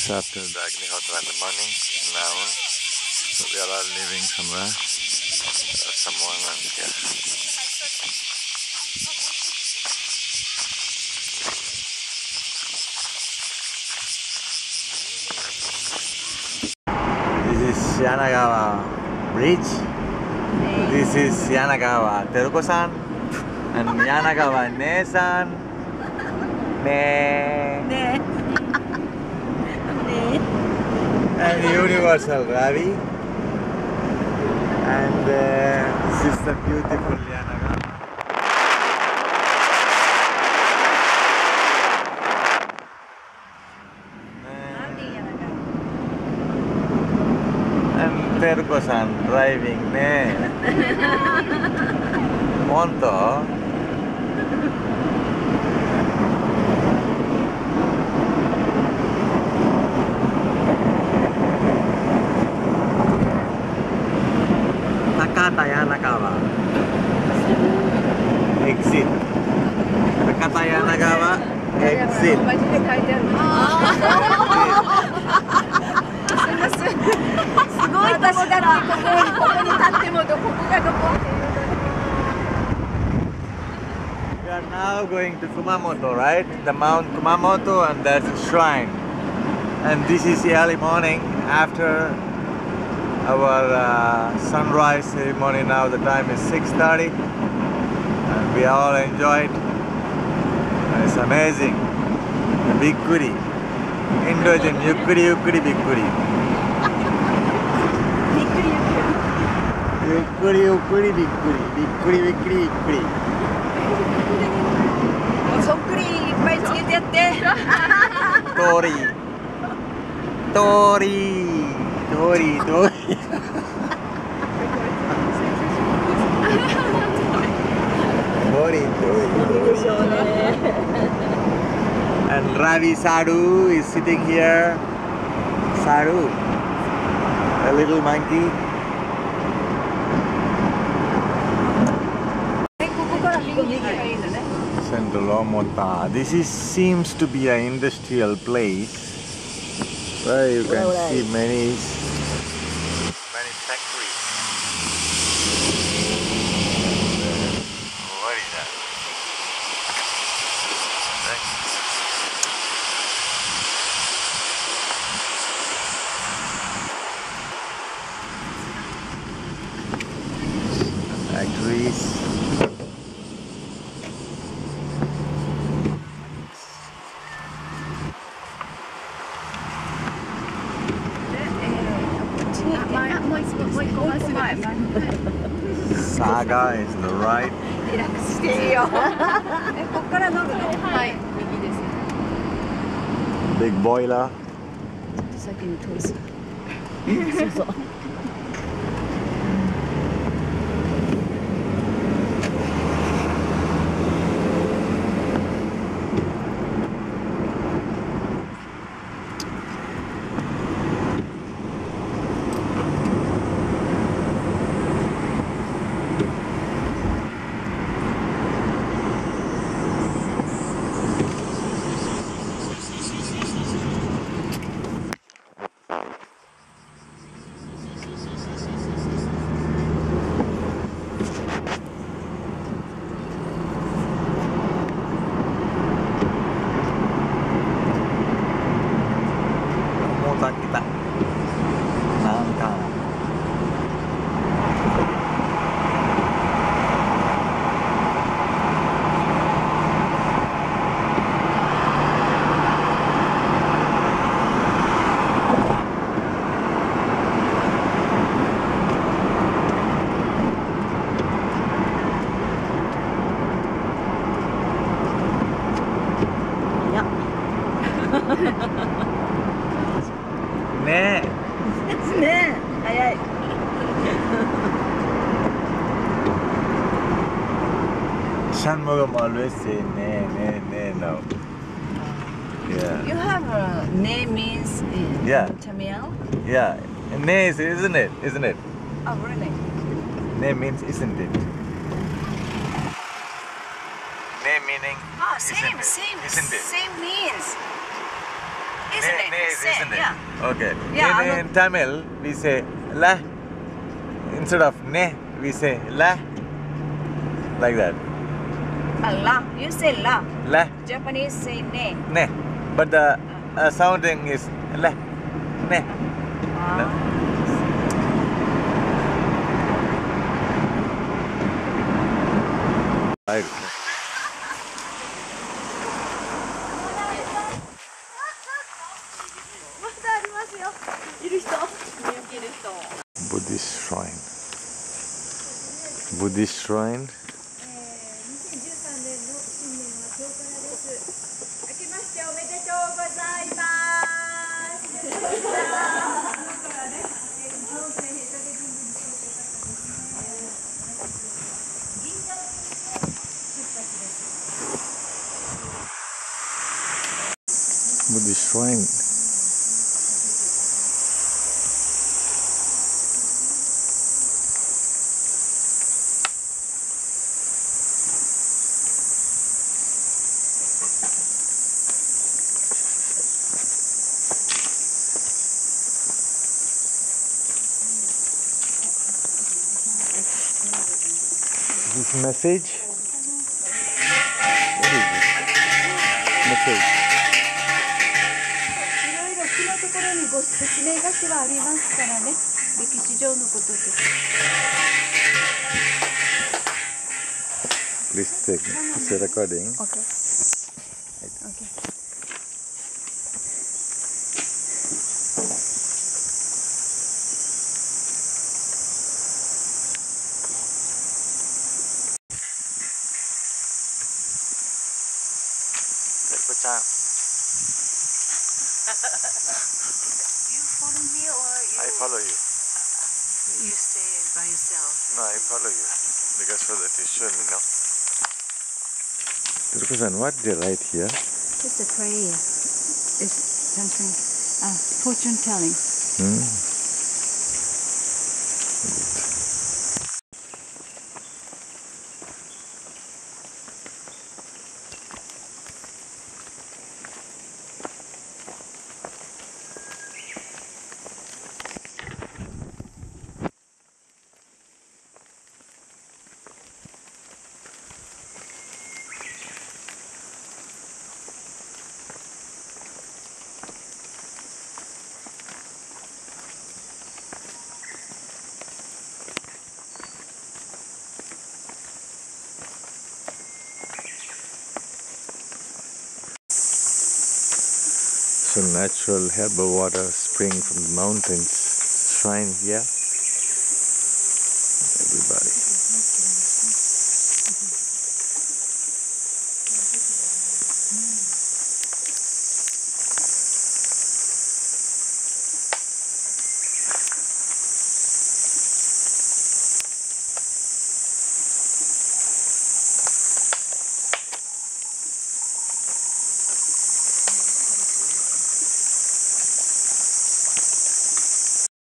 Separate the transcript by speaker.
Speaker 1: Just after the Agnihotra in the morning, now we are all leaving somewhere. Someone and here. This is Yanagawa Bridge. This is Yanagawa Teruko-san and Yanagawa Ne-san. Ne. And Universal Ravi. And this is the beautiful Yanagawa. And Teruko-san driving ne. Honto? Yanagawa exit. Takata Yanagawa exit. We are now going to Kumamoto, right? The Mount Kumamoto, and there's a shrine. And this is the early morning after our sunrise ceremony. Now the time is 6:30 and we all enjoyed. It's amazing. Bikkuri. Indogen yukkuri yukkuri bikkuri. Yukkuri yukkuri bikkuri. Bikkuri bikkuri bikkuri.
Speaker 2: そっくりいっぱいつけてやって。
Speaker 1: 通り。通り。通り通り。And Ravi Sadhu is sitting here. Sadhu, a little monkey. Centralomota. This seems to be an industrial place where you can see many factories. What is that? Factories. Saga is the right. Big boiler. Kita nangka. Ne.
Speaker 2: Ne. Ayay.
Speaker 1: Shanmugam always say ne, no. Yeah.
Speaker 2: You have a name means in Tamil?
Speaker 1: Yeah. Ne is, isn't it? Isn't it?
Speaker 2: Oh, really?
Speaker 1: Ne means isn't it? Ne meaning
Speaker 2: Oh, same,
Speaker 1: isn't it?
Speaker 2: same,
Speaker 1: Isn't it?
Speaker 2: same means. Isn't it?
Speaker 1: Isn't it?
Speaker 2: Yeah.
Speaker 1: Okay.
Speaker 2: Yeah,
Speaker 1: In Tamil, we say la. Instead of ne, we say la. Like that.
Speaker 2: La. You say la.
Speaker 1: La.
Speaker 2: Japanese say ne.
Speaker 1: Ne. But the sounding is la. Ne. No? Right. Buddhist shrine. Buddhist shrine. Buddhist shrine. This message. What is this? Message.
Speaker 2: いろいろ木のところにご説明書きはありますからね。歴史上のこととか。
Speaker 1: Please take. It's a recording.
Speaker 2: Okay. Okay. You follow me or you?
Speaker 1: I follow you.
Speaker 2: You stay by yourself.
Speaker 1: No, I follow you. Because for that you show me, no? Ruko-san, what they write here?
Speaker 2: It's a prayer. It's something fortune telling.
Speaker 1: So natural herbal water spring from the mountains, shrine here. Everybody.